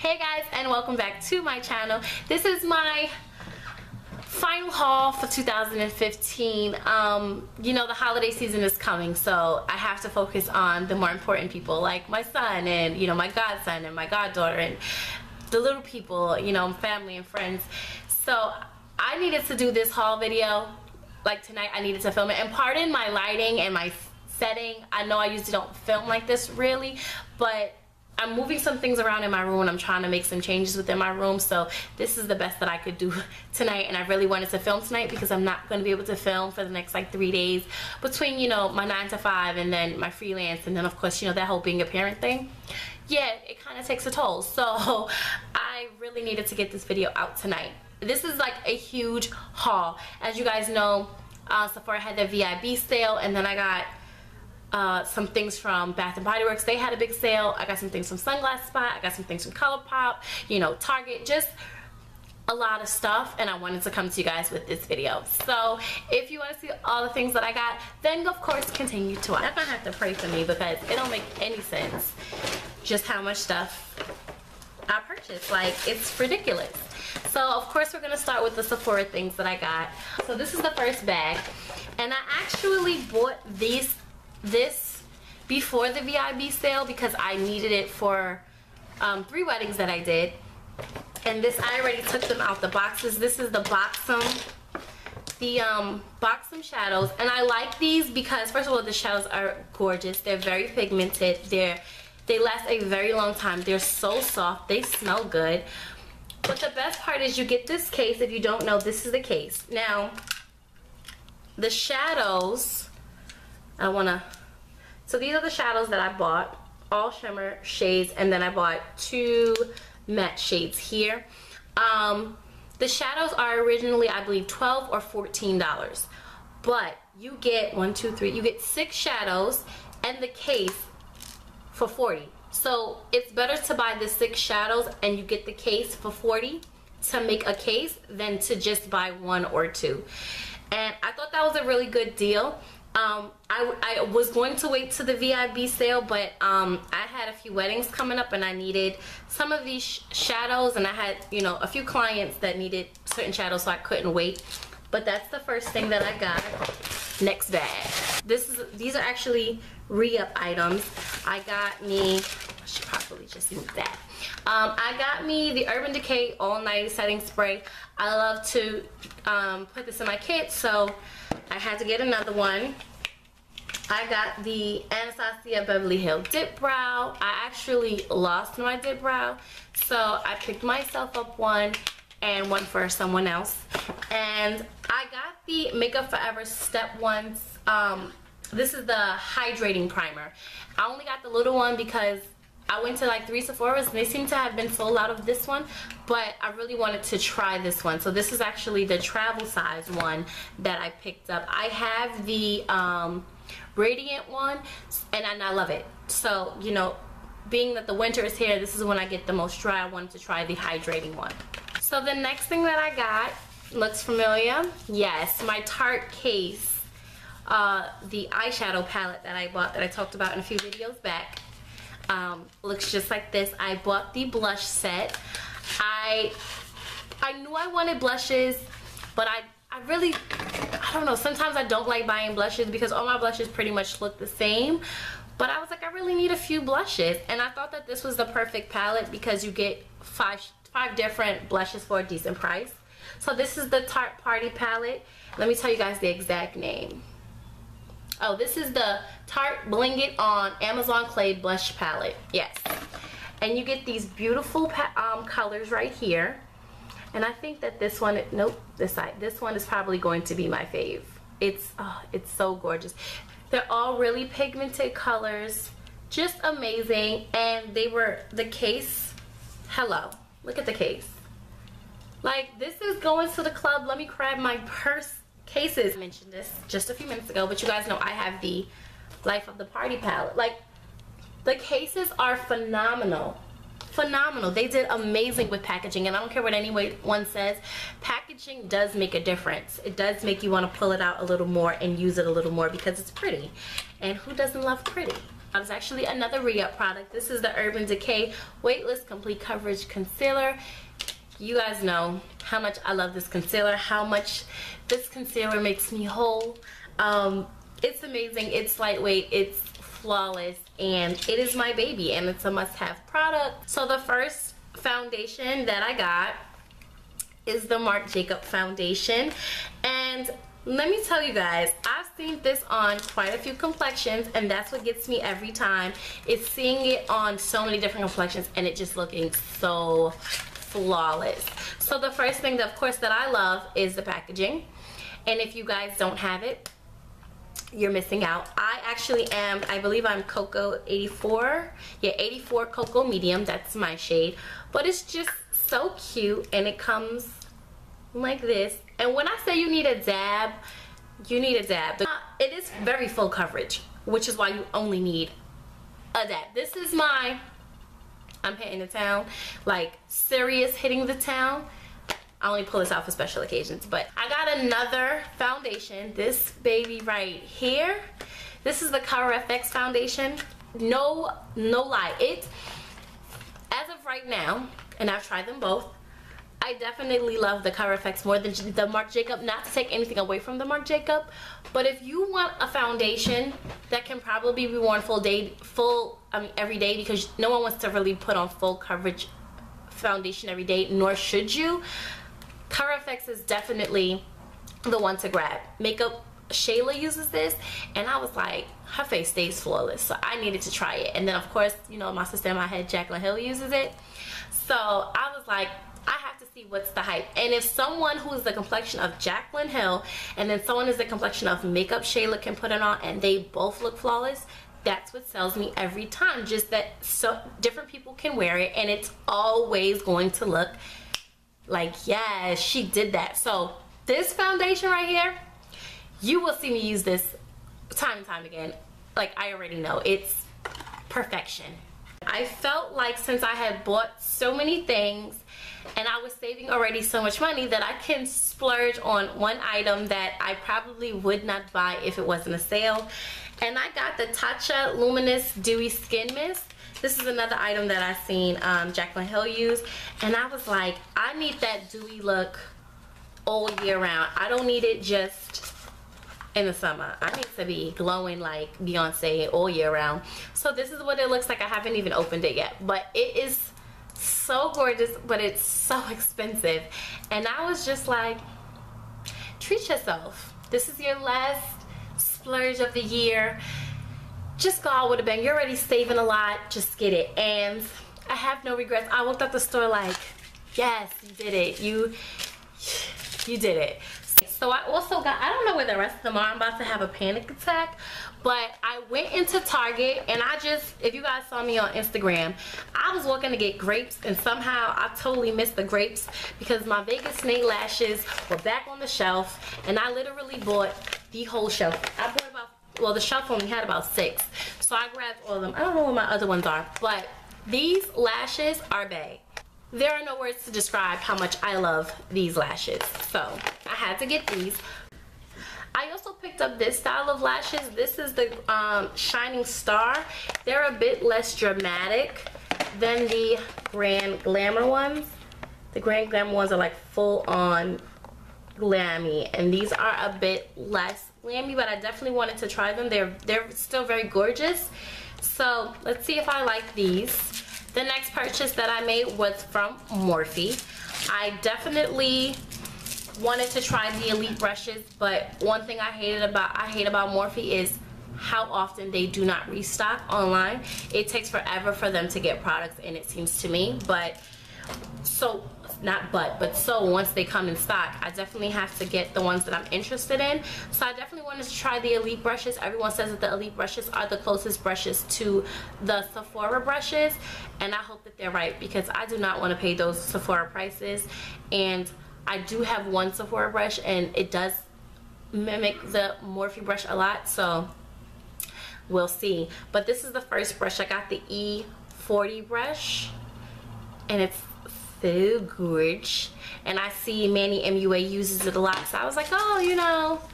Hey guys, and welcome back to my channel. This is my final haul for 2015. You know, the holiday season is coming, so I have to focus on the more important people, like my son and, you know, my godson and my goddaughter and the little people, you know, family and friends. So I needed to do this haul video. Like tonight I needed to film it, and pardon my lighting and my setting. I know I usually don't film like this really, but I'm moving some things around in my room and I'm trying to make some changes within my room, so this is the best that I could do tonight. And I really wanted to film tonight because I'm not going to be able to film for the next like 3 days between, you know, my 9 to 5 and then my freelance, and then of course, you know, that whole being a parent thing. Yeah, it kind of takes a toll, so I really needed to get this video out tonight. This is like a huge haul. As you guys know, Sephora had their VIB sale, and then I got some things from Bath & Body Works. They had a big sale. I got some things from Sunglass Spot. I got some things from ColourPop, you know, Target, just a lot of stuff, and I wanted to come to you guys with this video. So if you want to see all the things that I got, then of course continue to watch. You're gonna have to pray for me because it don't make any sense just how much stuff I purchased. Like, it's ridiculous. So of course we're gonna start with the Sephora things that I got. So this is the first bag, and I actually bought this before the VIB sale because I needed it for 3 weddings that I did. And this, I already took them out the boxes. This is the Buxom shadows, and I like these because first of all, the shadows are gorgeous. They're very pigmented. They last a very long time. They're so soft. They smell good. But the best part is you get this case. If you don't know, this is the case. Now, the shadows, so these are the shadows that I bought, all shimmer shades, and then I bought 2 matte shades here. The shadows are originally, I believe, $12 or $14, but you get you get 6 shadows and the case for $40. So it's better to buy the 6 shadows and you get the case for $40 to make a case than to just buy 1 or 2. And I thought that was a really good deal. I was going to wait to the VIB sale, but I had a few weddings coming up and I needed some of these shadows, and I had, you know, a few clients that needed certain shadows, so I couldn't wait. But that's the first thing that I got. Next bag. These are actually re-up items. I got me, I should probably just use that. I got me the Urban Decay All Night Setting Spray. I love to put this in my kit, so I had to get another one. I got the Anastasia Beverly Hills Dip Brow. I actually lost my dip brow, so I picked myself up one and one for someone else. And I got the Makeup Forever Step 1. This is the hydrating primer. I only got the little one because I went to like 3 Sephora's and they seem to have been sold out of this one, but I really wanted to try this one. So this is actually the travel size one that I picked up. I have the Radiant one, and I love it. So, you know, being that the winter is here, this is when I get the most dry. I wanted to try the hydrating one. So the next thing that I got looks familiar. Yes, my Tarte case, the eyeshadow palette that I bought that I talked about in a few videos back. Looks just like this. I bought the blush set. I knew I wanted blushes, but I don't know, sometimes I don't like buying blushes because all my blushes pretty much look the same. But I was like, I really need a few blushes, and I thought that this was the perfect palette because you get five different blushes for a decent price. So this is the Tarte Party palette. Let me tell you guys the exact name. Oh, this is the Tarte Bling It On Amazon Clay Blush Palette. Yes. And you get these beautiful colors right here. And I think that this one, nope, this side. This one is probably going to be my fave. It's so gorgeous. They're all really pigmented colors. Just amazing. And the case, hello. Look at the case. Like, this is going to the club. Let me grab my purse. Cases. I mentioned this just a few minutes ago, but you guys know I have the Life of the Party palette. Like, the cases are phenomenal. Phenomenal. They did amazing with packaging, and I don't care what anyone says, packaging does make a difference. It does make you want to pull it out a little more and use it a little more because it's pretty. And who doesn't love pretty? It's actually another re-up product. This is the Urban Decay Weightless Complete Coverage Concealer. You guys know how much I love this concealer, how much this concealer makes me whole. It's amazing, it's lightweight, it's flawless, and it is my baby, and it's a must-have product. So the first foundation that I got is the Marc Jacobs foundation, and let me tell you guys, I've seen this on quite a few complexions, and that's what gets me every time. It's seeing it on so many different complexions and it just looking so flawless. So the first thing, of course, that I love is the packaging, and if you guys don't have it, you're missing out. I actually am, I believe I'm Cocoa 84. Yeah, 84 Cocoa Medium, that's my shade. But it's just so cute, and it comes like this. And when I say you need a dab, you need a dab. It is very full coverage, which is why you only need a dab. This is my, I'm hitting the town, like serious hitting the town. I only pull this out for special occasions, but I got another foundation, this baby right here. This is the Color FX foundation. No lie, it, as of right now, and I've tried them both, I definitely love the Color FX more than the Marc Jacobs. Not to take anything away from the Marc Jacobs, but if you want a foundation that can probably be worn every day, because no one wants to really put on full coverage foundation every day, nor should you, Color FX is definitely the one to grab. Makeup Shayla uses this, and I was like, her face stays flawless, so I needed to try it. And then of course, you know, my sister in my head, Jaclyn Hill, uses it, so I was like, I have to see what's the hype. And if someone who is the complexion of Jaclyn Hill and then someone is the complexion of Makeup Shayla can put it on and they both look flawless, that's what sells me every time. Just that so different people can wear it, and it's always going to look like, yes, she did that. So this foundation right here, you will see me use this time and time again. Like, I already know it's perfection. I felt like since I had bought so many things and I was saving already so much money, that I can splurge on one item that I probably would not buy if it wasn't a sale. And I got the Tatcha Luminous Dewy Skin Mist. This is another item that I've seen Jaclyn Hill use, and I was like, I need that dewy look all year round. I don't need it just in the summer. I need to be glowing like Beyonce all year round. So this is what it looks like. I haven't even opened it yet, but it is so gorgeous, but it's so expensive. And I was just like, treat yourself. This is your last splurge of the year. Just go out with a bang. You're already saving a lot. Just get it. And I have no regrets. I walked out the store like, yes, you did it. You did it. So I also got, I don't know where the rest of them are. I'm about to have a panic attack. But I went into Target, and I just, if you guys saw me on Instagram, I was walking to get grapes, and somehow I totally missed the grapes because my Vegas snake lashes were back on the shelf, and I literally bought the whole shelf. I bought about, well, the shelf only had about 6, so I grabbed all of them. I don't know where my other ones are, but these lashes are bae. There are no words to describe how much I love these lashes, so I had to get these. I also picked up this style of lashes. This is the Shining Star. They're a bit less dramatic than the Grand Glamour ones. The Grand Glamour ones are like full on glammy, and these are a bit less glammy, but I definitely wanted to try them. They're still very gorgeous. So let's see if I like these. The next purchase that I made was from Morphe. I definitely wanted to try the Elite brushes, but one thing I hate about Morphe is how often they do not restock online. It takes forever for them to get products in, it seems to me. But so once they come in stock, I definitely have to get the ones that I'm interested in. So I definitely wanted to try the Elite brushes. Everyone says that the Elite brushes are the closest brushes to the Sephora brushes, and I hope that they're right, because I do not want to pay those Sephora prices. And I do have one Sephora brush, and it does mimic the Morphe brush a lot, so we'll see. But this is the first brush. I got the E40 brush, and it's so gorgeous. And I see Manny MUA uses it a lot, so I was like, oh, you know,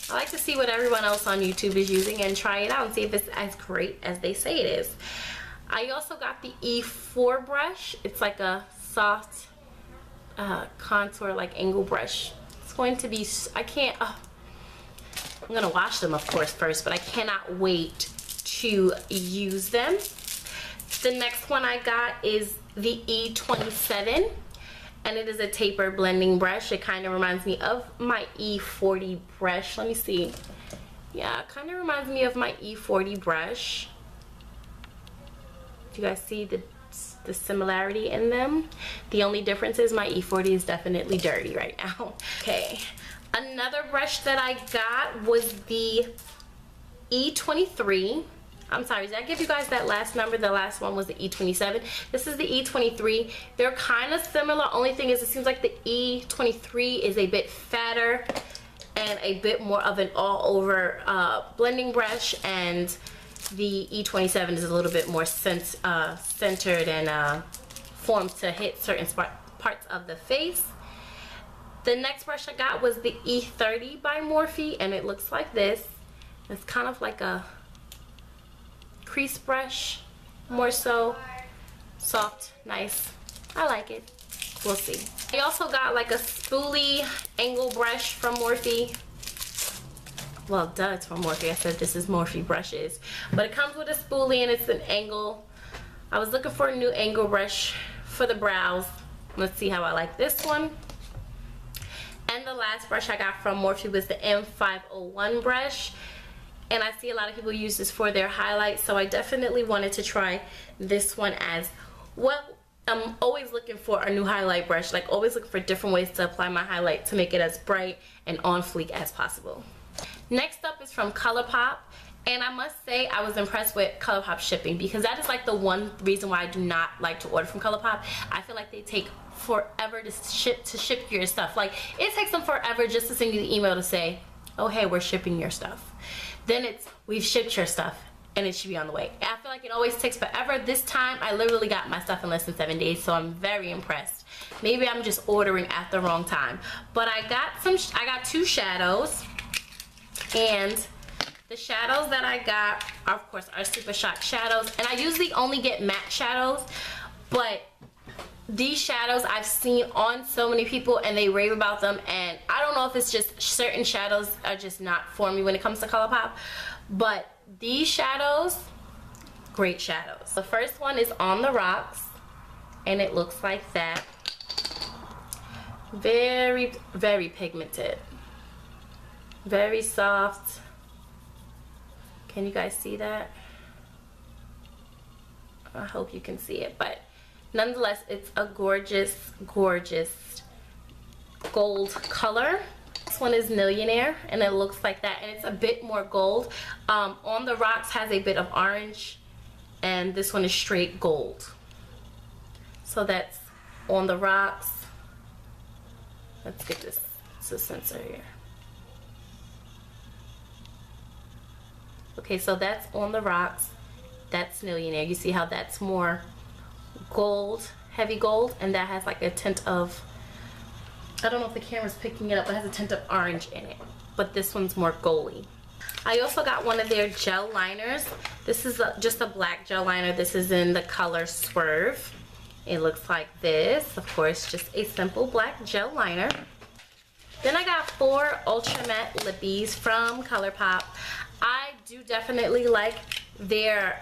I like to see what everyone else on YouTube is using and try it out and see if it's as great as they say it is. I also got the E4 brush. It's like a soft contour like angle brush. It's going to be, I'm gonna wash them of course first, but I cannot wait to use them. The next one I got is the E27, and it is a taper blending brush. It kind of reminds me of my E40 brush. Let me see. Yeah, it kind of reminds me of my E40 brush. Do you guys see the similarity in them? The only difference is my E40 is definitely dirty right now. Okay, another brush that I got was the E23. I'm sorry, did I give you guys that last number? The last one was the E27. This is the E23. They're kind of similar. Only thing is it seems like the E23 is a bit fatter and a bit more of an all-over blending brush, and the E27 is a little bit more centered and formed to hit certain parts of the face. The next brush I got was the E30 by Morphe, and it looks like this. It's kind of like a crease brush, more so soft, nice. I like it. We'll see. I also got like a spoolie angle brush from Morphe. Well, duh, it's from Morphe. I said this is Morphe brushes, but it comes with a spoolie and it's an angle. I was looking for a new angle brush for the brows. Let's see how I like this one. And the last brush I got from Morphe was the M501 brush. And I see a lot of people use this for their highlights, so I definitely wanted to try this one as well. I'm always looking for a new highlight brush, like always looking for different ways to apply my highlight to make it as bright and on fleek as possible. Next up is from ColourPop, and I must say I was impressed with ColourPop shipping, because that is like the one reason why I do not like to order from ColourPop. I feel like they take forever to ship your stuff. Like, it takes them forever just to send you the email to say, oh hey, we're shipping your stuff. Then it's, we've shipped your stuff and it should be on the way. I feel like it always takes forever. This time I literally got my stuff in less than 7 days, so I'm very impressed. Maybe I'm just ordering at the wrong time. But I got two shadows, and the shadows that I got are, of course, are Super Shock shadows, and I usually only get matte shadows, but these shadows I've seen on so many people and they rave about them, and I don't know if it's just certain shadows are just not for me when it comes to ColourPop, but these shadows, great shadows. The first one is On the Rocks, and it looks like that. Very, very pigmented, very soft. Can you guys see that? I hope you can see it, but nonetheless, it's a gorgeous, gorgeous gold color. This one is Millionaire, and it looks like that, and it's a bit more gold. On the Rocks has a bit of orange, and this one is straight gold. So that's On the Rocks. Let's get this to censor here. Okay, so that's On the Rocks. That's Millionaire. You see how that's more gold, heavy gold, and that has like a tint of, I don't know if the camera's picking it up, but it has a tint of orange in it, but this one's more goldy. I also got one of their gel liners. This is just a black gel liner. This is in the color Swerve. It looks like this. Of course, just a simple black gel liner. Then I got 4 Ultra Matte Lippies from ColourPop. I do definitely like their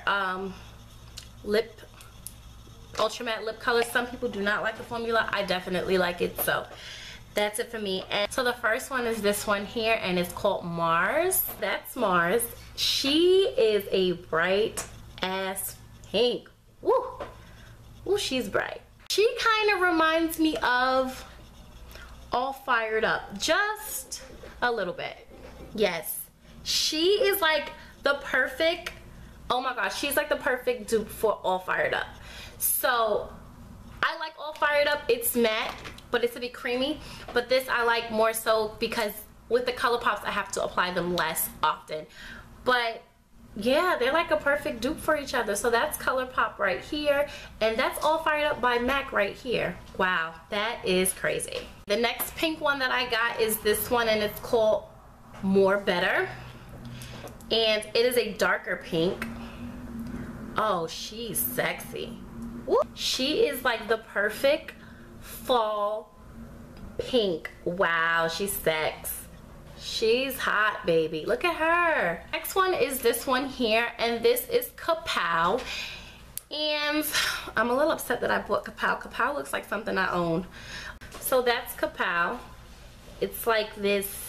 Ultra Matte lip color. Some people do not like the formula. I definitely like it, so that's it for me. And so the first one is this one here, and it's called Mars. That's Mars. She is a bright ass pink. Woo! Woo, she's bright. She kind of reminds me of All Fired Up, just a little bit. Yes, she is like the perfect, oh my gosh, she's like the perfect dupe for All Fired Up. So I like All Fired Up. It's matte, but it's a bit creamy. But this I like more so because with the ColourPops I have to apply them less often. But yeah, they're like a perfect dupe for each other. So that's ColourPop right here, and that's All Fired Up by MAC right here. Wow, that is crazy. The next pink one that I got is this one, and it's called More Better. And it is a darker pink. Oh, she's sexy. Woo. She is like the perfect fall pink. Wow, she's sex. She's hot, baby. Look at her. Next one is this one here, and this is Kapow. And I'm a little upset that I bought Kapow. Kapow looks like something I own. So that's Kapow. It's like this.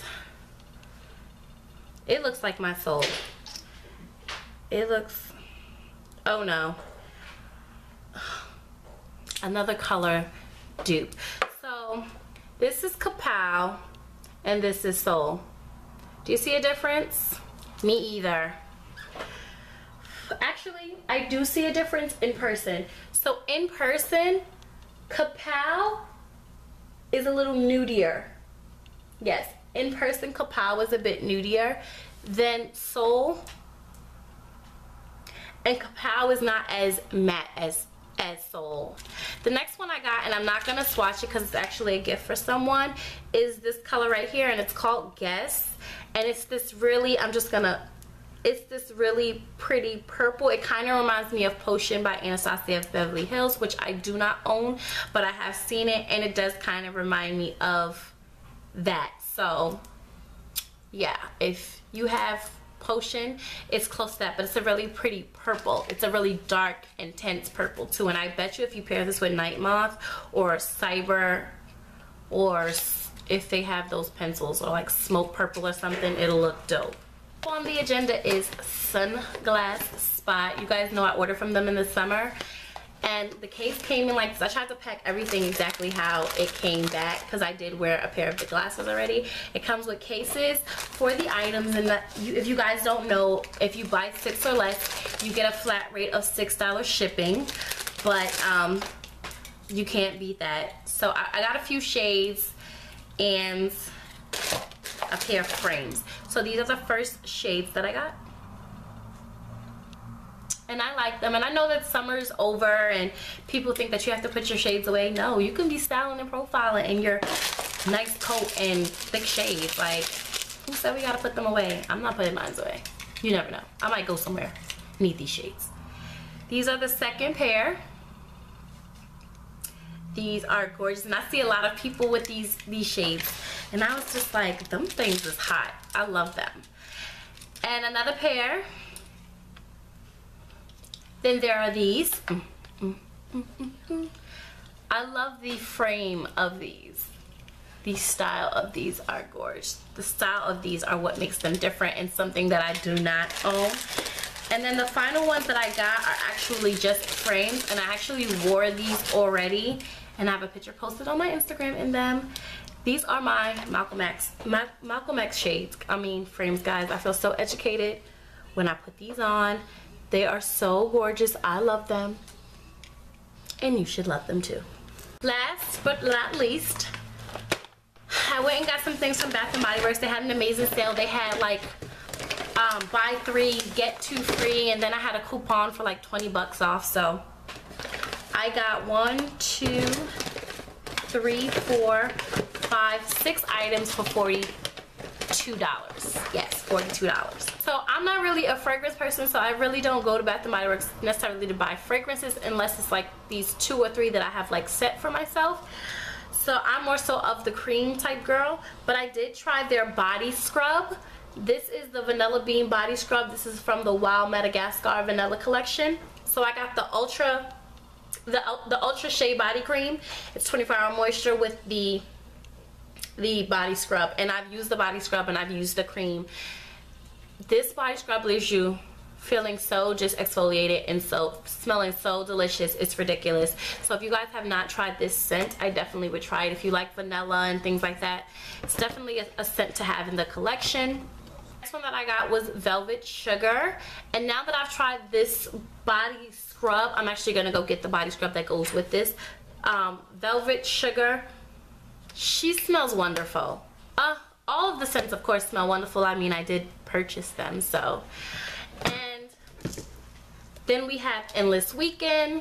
It looks like my soul. It looks, oh no. Another color dupe. So this is Kapow and this is Soul. Do you see a difference? Me either. Actually, I do see a difference in person. So in person, Kapow is a little nudier. Yes, in person Kapow is a bit nudier than Soul. And Kapow is not as matte as Soul. The next one I got, and I'm not gonna swatch it because it's actually a gift for someone, is this color right here, and it's called Guess. And it's this really, it's this really pretty purple. It kind of reminds me of Potion by Anastasia Beverly Hills, which I do not own, but I have seen it, and it does kind of remind me of that. So yeah, if you have Potion, it's close to that, but it's a really pretty purple. It's a really dark, intense purple too, and I bet you if you pair this with Night Moth or Cyber, or if they have those pencils, or like Smoke Purple or something, it'll look dope. On the agenda is Sunglass Spot. You guys know I ordered from them in the summer, and the case came in like this. I tried to pack everything exactly how it came back because I did wear a pair of the glasses already. It comes with cases for the items, and if you guys don't know, if you buy 6 or less, you get a flat rate of $6 shipping, but you can't beat that. So I got a few shades and a pair of frames. So these are the first shades that I got, and I like them. And I know that summer's over and people think that you have to put your shades away. No, you can be styling and profiling in your nice coat and thick shades. Like, who said we gotta put them away? I'm not putting mine away. You never know, I might go somewhere, need these shades. These are the second pair. These are gorgeous, and I see a lot of people with these shades, and I was just like, them things is hot. I love them. And another pair. Then there are these. I love the frame of these. The style of these are gorgeous. The style of these are what makes them different and something that I do not own. And then the final ones that I got are actually just frames, and I actually wore these already, and I have a picture posted on my Instagram in them. These are my Malcolm X shades. I mean frames, guys. I feel so educated when I put these on. They are so gorgeous. I love them, and you should love them too. Last but not least, I went and got some things from Bath & Body Works. They had an amazing sale. They had like buy 3 get 2 free, and then I had a coupon for like 20 bucks off. So I got 1, 2, 3, 4, 5, 6 items for $42. Yes, $42. So I'm not really a fragrance person, so I really don't go to Bath & Body Works necessarily to buy fragrances unless it's like these 2 or 3 that I have like set for myself. So I'm more so of the cream type girl, but I did try their body scrub. This is the Vanilla Bean body scrub. This is from the Wild Madagascar Vanilla collection. So I got the Ultra Shea Body Cream. It's 24-hour moisture with the body scrub, and I've used the body scrub and I've used the cream. This body scrub leaves you feeling so just exfoliated and so smelling so delicious. It's ridiculous. So if you guys have not tried this scent, I definitely would try it. If you like vanilla and things like that, it's definitely a scent to have in the collection. Next one that I got was Velvet Sugar, and now that I've tried this body scrub, I'm actually gonna go get the body scrub that goes with this. Velvet Sugar, she smells wonderful. All of the scents of course smell wonderful. I mean, I did purchase them, so. And then we have Endless Weekend.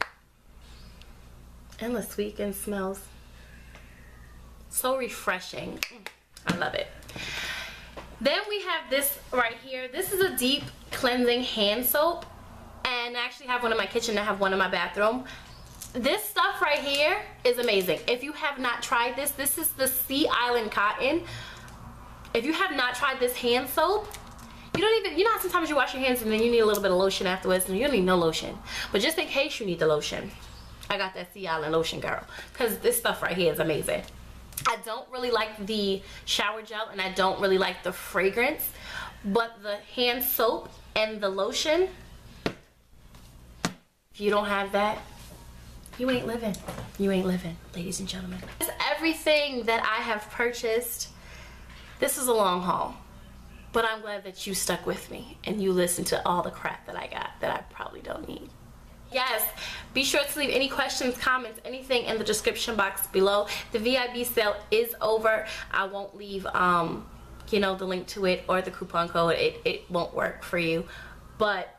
Endless Weekend smells so refreshing. I love it. Then we have this right here. This is a deep cleansing hand soap, and I actually have one in my kitchen. I have one in my bathroom. This stuff right here is amazing. If you have not tried this, this is the Sea Island Cotton. If you have not tried this hand soap, you don't even, you know how sometimes you wash your hands and then you need a little bit of lotion afterwards, and you don't need no lotion. But just in case you need the lotion, I got that Sea Island lotion, girl, because this stuff right here is amazing. I don't really like the shower gel and I don't really like the fragrance, but the hand soap and the lotion, if you don't have that, you ain't living. You ain't living, ladies and gentlemen. That's everything that I have purchased. This is a long haul, but I'm glad that you stuck with me and you listened to all the crap that I got that I probably don't need. Yes, be sure to leave any questions, comments, anything in the description box below. The VIB sale is over. I won't leave, you know, the link to it or the coupon code. It won't work for you. But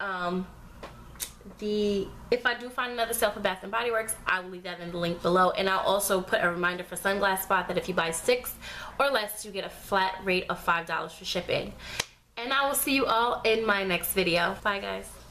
if I do find another sale for Bath & Body Works, I will leave that in the link below. And I'll also put a reminder for Sunglass Spot that if you buy 6 or less, you get a flat rate of $5 for shipping. And I will see you all in my next video. Bye, guys.